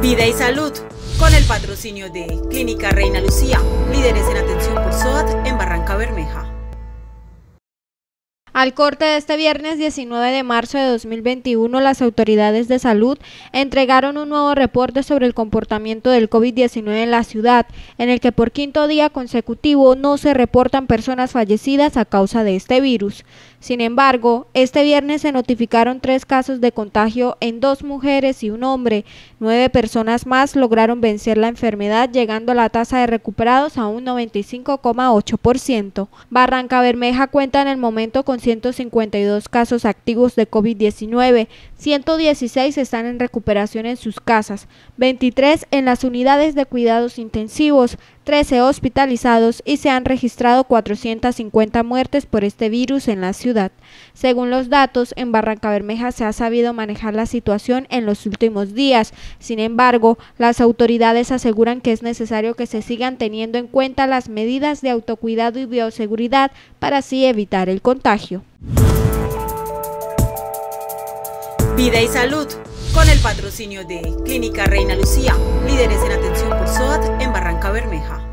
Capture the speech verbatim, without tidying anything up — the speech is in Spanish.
Vida y salud, con el patrocinio de Clínica Reina Lucía, líderes en atención por S O A T en Barranca Bermeja. Al corte de este viernes diecinueve de marzo de dos mil veintiuno, las autoridades de salud entregaron un nuevo reporte sobre el comportamiento del COVID diecinueve en la ciudad, en el que por quinto día consecutivo no se reportan personas fallecidas a causa de este virus. Sin embargo, este viernes se notificaron tres casos de contagio en dos mujeres y un hombre. Nueve personas más lograron vencer la enfermedad, llegando la tasa de recuperados a un noventa y cinco coma ocho por ciento. Barranca Bermeja cuenta en el momento con ciento cincuenta y dos casos activos de COVID diecinueve, ciento dieciséis están en recuperación en sus casas, veintitrés en las unidades de cuidados intensivos, trece hospitalizados y se han registrado cuatrocientas cincuenta muertes por este virus en la ciudad. Según los datos, en Barranca Bermeja se ha sabido manejar la situación en los últimos días. Sin embargo, las autoridades aseguran que es necesario que se sigan teniendo en cuenta las medidas de autocuidado y bioseguridad para así evitar el contagio. Vida y salud, con el patrocinio de Clínica Reina Lucía, líderes en atención por S O A T en Barranca Bermeja.